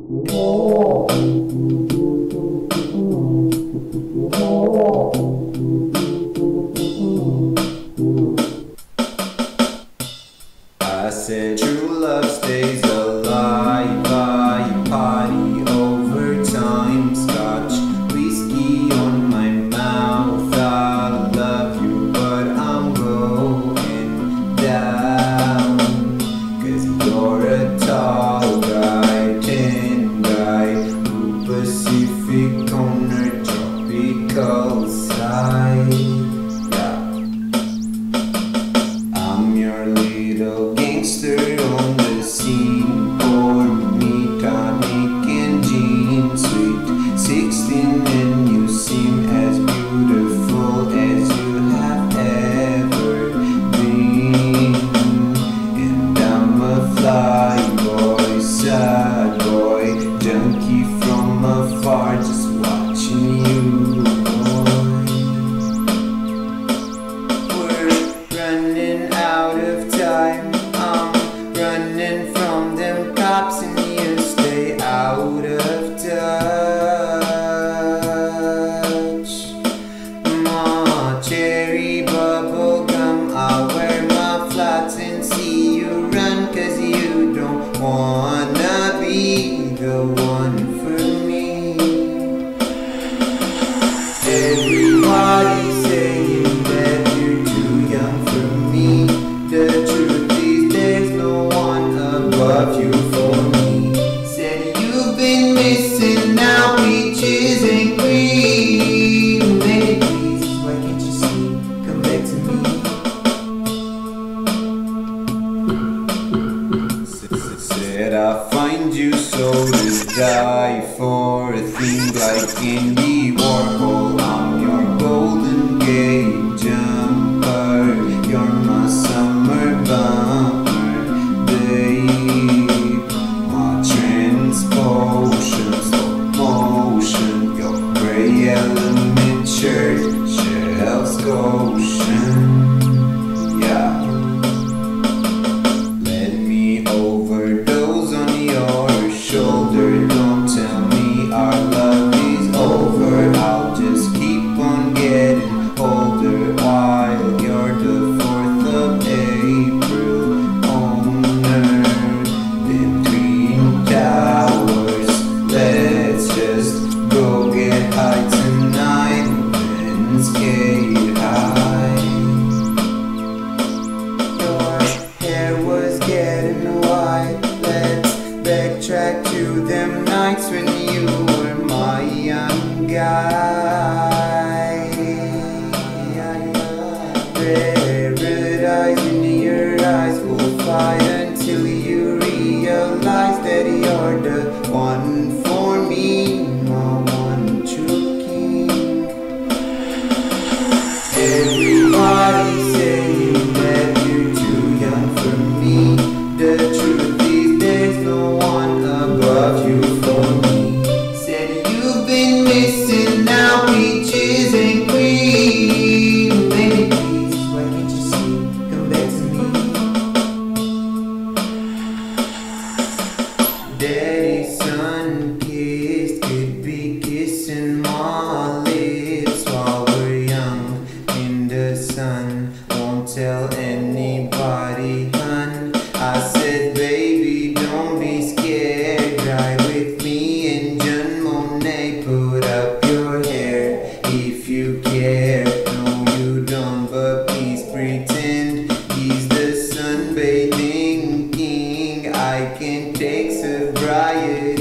I said true love stays alive. I party over time. Scotch whiskey on my mouth. I love you, but I'm going down. 'Cause you're a tall guy, thin guy, blue Pacific on a tropical side. I'm your little gangster on the scene. Pour me tonic and gin. Sweet 16 and you seem as beautiful as you have ever been. And I'm a fly boy, sad boy, junkie from afar, just watching you. Running out of time, I'm running from them cops, and you stay out of touch. My cherry bubble gum, I'll wear my flats and see you run, 'cause you don't wanna be the one for me. Everybody's saying that you're too young for me. The truth is there's no one above you for me. Said you've been missing out, peaches and cream. Baby please, why can't you see? Come back to me. Said I find you so to die for a thing like Andy Warhol. I'm your golden gate jumper, you're my summer bumper, babe. My transpotion, slow motion, your gray element shirt, Shell Scotian. Yeah. Let me overdose on your shoulder. Don't tell me our love is over. I'll just keep on getting older while you're the 4th of April owner. Them Twin Towers, let's just go get high tonight, then skate high. Your hair was getting white. Let's backtrack to them nights when you were my young guy. Paradise in your eyes will fly until you realize that you're the one for me, my one true king. Everybody's saying that you're too young for me. The truth is there's no one above you for me. Said you've been missing out, peaches and cream. Baby please, why can't you see? Come back to me. Daddy's son kissed, could be kissing my lips while we're young in the sun. Won't tell anybody, hun. I said, baby, don't be scared. Ride with me and John Monet. Put up your hair if you care. No, you don't, but please pretend he's the sunbathing king. I can take sobriety.